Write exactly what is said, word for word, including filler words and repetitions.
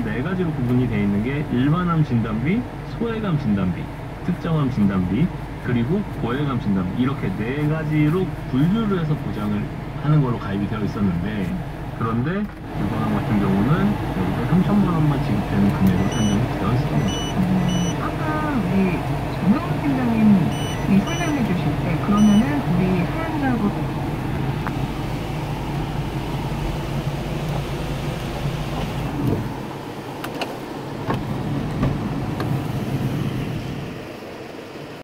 총 네 가지로 구분이 되어 있는 게 일반암 진단비, 소외감 진단비, 특정암 진단비, 그리고 고해감 진단비, 이렇게 네 가지로 분류를 해서 보장을 하는 걸로 가입이 되어 있었는데, 그런데 유관암 같은 경우는 여기서 삼천만 원만 지급되는